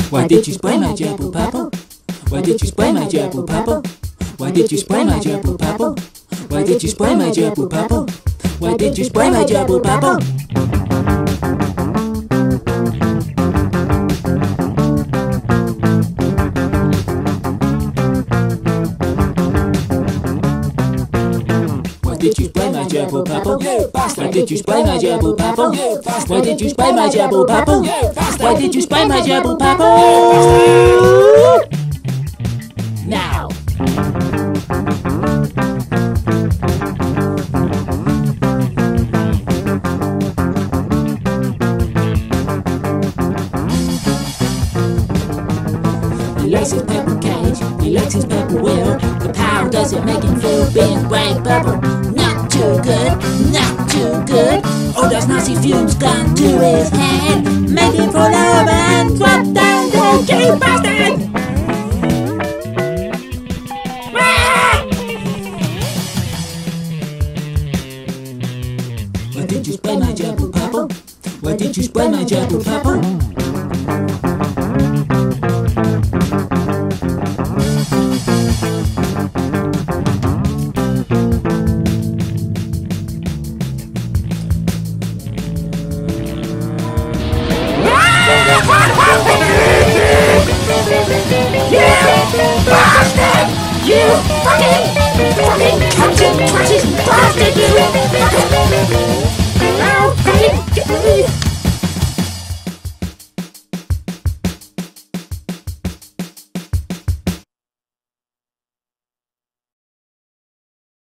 Why did you spray my gerbil purple? Why did you spray my gerbil purple? Why did you spray my gerbil purple? Why did you spray my gerbil purple? Why did you spray my gerbil purple? Why did you spray my gerbil purple? Why did you spray my gerbil purple? Why did you spray my gerbil purple? Why did you spray my gerbil purple? Now. He likes his purple cage, he likes his purple wheel, but how does it make him feel being bright purple? Not too good, not too good. All those nasty fumes gone to his head, make him fall over and drop down the key bastard! Why did you spray my gerbil purple? Why did you spray my gerbil purple?